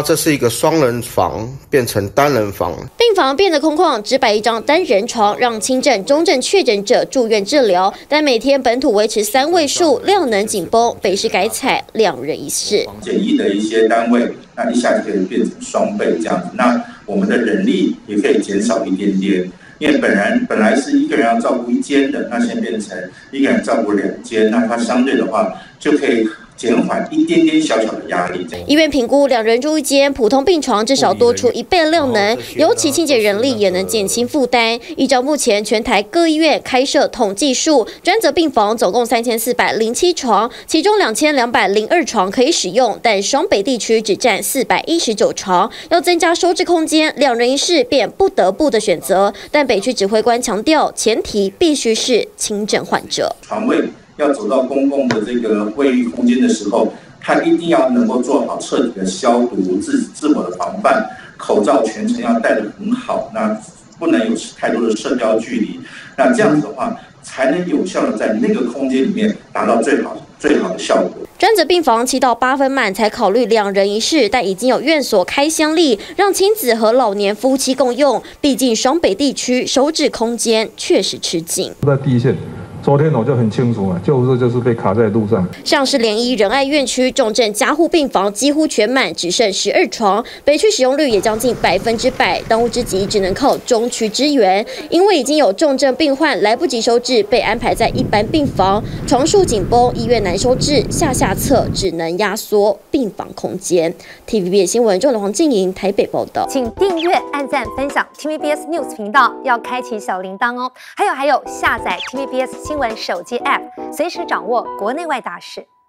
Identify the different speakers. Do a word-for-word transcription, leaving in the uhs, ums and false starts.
Speaker 1: 到这是一个双人房变成单人房，
Speaker 2: 病房变得空旷，只摆一张单人床，让轻症、中症确诊者住院治疗。但每天本土维持三位数，量能紧绷。北市改采两人一室，
Speaker 3: 简易的一些单位，那一下就可以变成双倍这样子。那我们的人力也可以减少一点点。 因为本来本来是一个人要照顾一间的，那现在变成一个人照顾两间，那它相对的话就可以减缓一点点小小的压力。
Speaker 2: 医院评估两人住一间，普通病床至少多出一倍量能，尤其清洁人力也能减轻负担。依照目前全台各医院开设统计数，专责病房总共三千四百零七床，其中两千两百零二床可以使用，但双北地区只占四百一十九床。要增加收治空间，两人一室便不得不的选择。但北区指挥官强调，前提必须是轻症患者。
Speaker 3: 床位要走到公共的这个卫浴空间的时候，他一定要能够做好彻底的消毒、自自我的防范，口罩全程要戴得很好，那不能有太多的社交距离。那这样子的话，才能有效的在那个空间里面达到最好最好的效果。
Speaker 2: 专责病房七到八分满才考虑两人一室，但已经有院所开箱例，让亲子和老年夫妻共用。毕竟双北地区收治空间确实吃紧。
Speaker 4: 在第一线，昨天我就很清楚了，救护车就是被卡在路上。
Speaker 2: 像是联医仁爱院区重症加护病房几乎全满，只剩十二床，北区使用率也将近百分之百。当务之急只能靠中区支援，因为已经有重症病患来不及收治，被安排在一般病房，床数紧绷，医院难收治，下下策只能压缩病房空间。T V B S 新闻中的黄静莹台北报道，
Speaker 5: 请订阅、按赞、分享 T V B S News 频道，要开启小铃铛哦。还有还有，下载 T V B S 新闻手机 App， 随时掌握国内外大事。